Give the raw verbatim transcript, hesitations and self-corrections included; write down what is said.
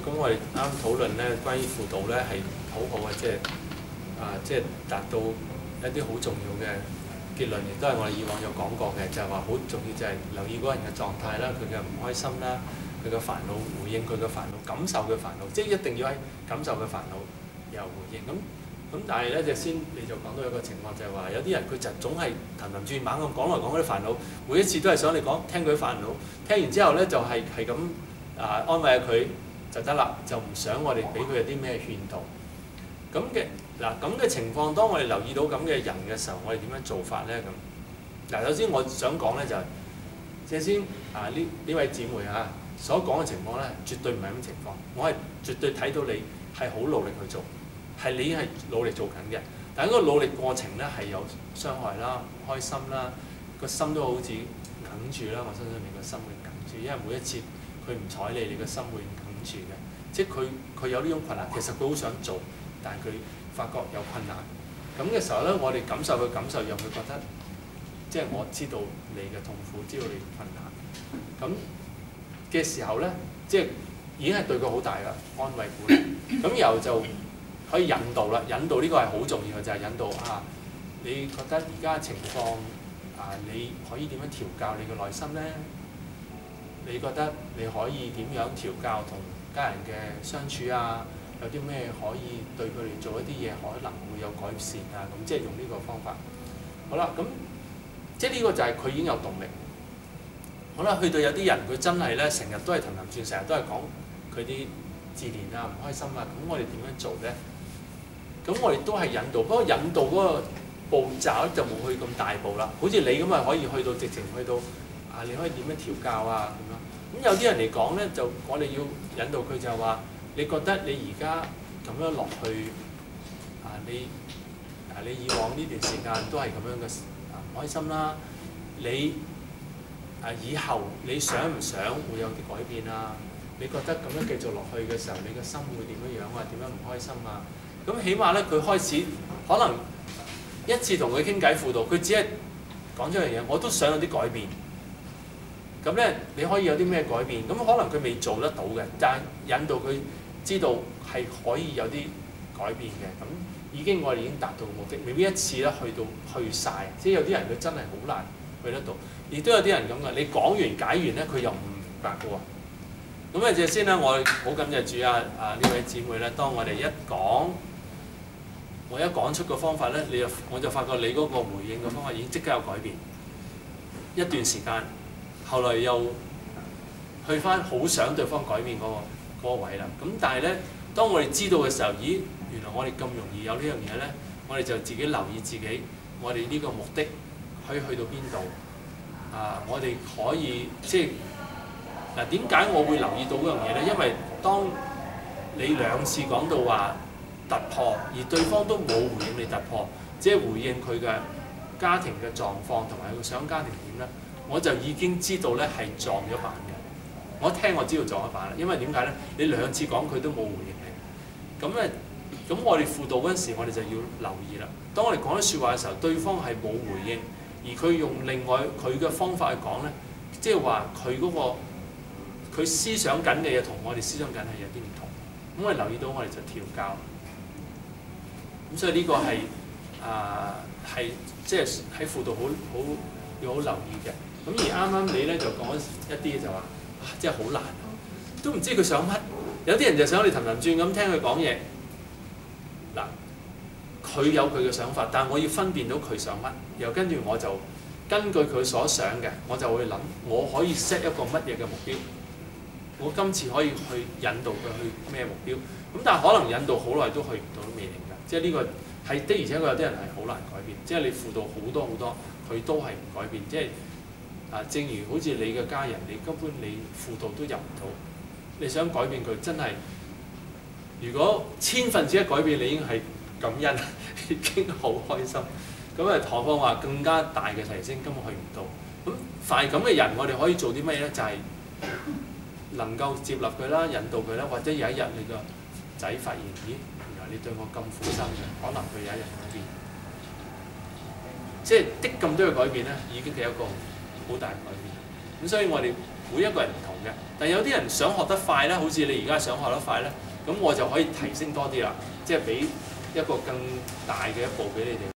咁我哋啱討論咧，關於輔導咧係好好嘅，即係啊，即係達到一啲好重要嘅結論，亦都係我哋以往有講過嘅，就係話好重要就係留意嗰個人嘅狀態啦，佢嘅唔開心啦，佢嘅煩惱，回應佢嘅煩惱，感受嘅煩惱，即係一定要喺感受嘅煩惱又回應咁。咁但係咧，就先你就講到一個情況，就係話有啲人佢就總係騰騰轉猛咁講來講嗰啲煩惱，每一次都係想你講聽佢煩惱，聽完之後咧就係係咁啊安慰下佢就得啦，就唔想我哋俾佢有啲咩勸導。咁嘅嗱咁嘅情況，當我哋留意到咁嘅人嘅時候，我哋點樣做法咧？咁嗱，首先我想講咧就係、是，即係先啊呢呢位姊妹啊所講嘅情況咧，絕對唔係咁情況，我係絕對睇到你係好努力去做。係你係努力做緊嘅，但係嗰個努力過程咧係有傷害啦、唔開心啦，個心都好似梗住啦。我相信你個心會梗住，因為每一次佢唔睬你，你個心會梗住嘅。即係佢佢有呢種困難，其實佢好想做，但係佢發覺有困難。咁嘅時候咧，我哋感受佢感受，讓佢覺得即係我知道你嘅痛苦，知道你嘅困難。咁嘅時候咧，即係已經係對佢好大嘅安慰鼓勵。咁然後就可以引導啦，引導呢個係好重要嘅，就係、是、引導啊！你覺得而家嘅情況啊，你可以點樣調教你嘅內心咧？你覺得你可以點樣調教同家人嘅相處啊？有啲咩可以對佢哋做一啲嘢可能會有改善啊？咁即係用呢個方法。好啦，咁即係呢個就係佢已經有動力。好啦，去到有啲人佢真係咧，成日都係騰騰轉，成日都係講佢啲自憐啊、唔開心啊，咁我哋點樣做咧？咁我哋都係引導，不過引導嗰個步驟就冇去咁大步啦。好似你咁啊，可以去到直情去到啊，你可以點樣調教啊咁樣。咁有啲人嚟講咧，就我哋要引導佢就係話，你覺得你而家咁樣落去啊，你啊你以往呢段時間都係咁樣嘅啊唔開心啦，你啊以後你想唔想會有啲改變啊？你覺得咁樣繼續落去嘅時候，你嘅心會點樣樣啊？點樣唔開心啊？咁起碼咧，佢開始可能一次同佢傾偈輔導，佢只係講咗樣嘢，我都想有啲改變。咁咧，你可以有啲咩改變？咁可能佢未做得到嘅，但係引導佢知道係可以有啲改變嘅。咁已經我哋已經達到目的，未必一次咧去到去晒。即係有啲人佢真係好難去得到，亦都有啲人咁嘅。你講完解完咧，佢又唔明白嘅喎。咁啊，就先啦，我好感謝主啊啊呢位姊妹咧，當我哋一講。我一講出個方法咧，你就我就發覺你嗰個回應嘅方法已經即刻有改變。一段時間，後來又去翻好想對方改變嗰、嗰個嗰個位啦。咁但係咧，當我哋知道嘅時候，咦，原來我哋咁容易有呢樣嘢咧，我哋就自己留意自己，我哋呢個目的可以去到邊度？啊，我哋可以即係嗱點解我會留意到嗰樣嘢咧？因為當你兩次講到話突破，而對方都冇回應你突破，只係回應佢嘅家庭嘅狀況同埋佢想家庭點咧，我就已經知道咧係撞咗板嘅。我一聽我知道撞咗板啦，因為點解咧？你兩次講佢都冇回應你，咁咧，咁我哋輔導嗰陣時，我哋就要留意啦。當我哋講啲説話嘅時候，對方係冇回應，而佢用另外佢嘅方法去講咧，即係話佢嗰個佢思想緊嘅嘢同我哋思想緊係有啲唔同。咁我哋留意到，我哋就調教。咁所以呢個係啊係即係喺輔導好好要好留意嘅。咁而啱啱你咧就講一啲就話，哇！真係好難，都唔知佢想乜。有啲人就想你騰騰轉咁聽佢講嘢。嗱，佢有佢嘅想法，但係我要分辨到佢想乜，然後跟住我就根據佢所想嘅，我就會諗我可以 set 一個乜嘢嘅目標。我今次可以去引導佢去咩目標？咁但係可能引導好耐都去唔到未定㗎。即係呢個係的，而且確有啲人係好難改變。即係你輔導好多好多，佢都係唔改變。即係啊，正如好似你嘅家人，你根本你輔導都入唔到。你想改變佢，真係如果千分之一改變，你已經係感恩，已經好開心。咁啊，何況話更加大嘅提升，根本去唔到。咁凡係咁嘅人，我哋可以做啲咩咧？就係、是、能夠接納佢啦，引導佢啦，或者有一日你個仔發現，咦，原來你對我咁苦心嘅，可能佢有一日改變。即係的咁多嘅改變咧，已經係一個好大嘅改變。咁所以我哋每一個人唔同嘅。但有啲人想學得快咧，好似你而家想學得快咧，咁我就可以提升多啲啦，即係俾一個更大嘅一步俾你哋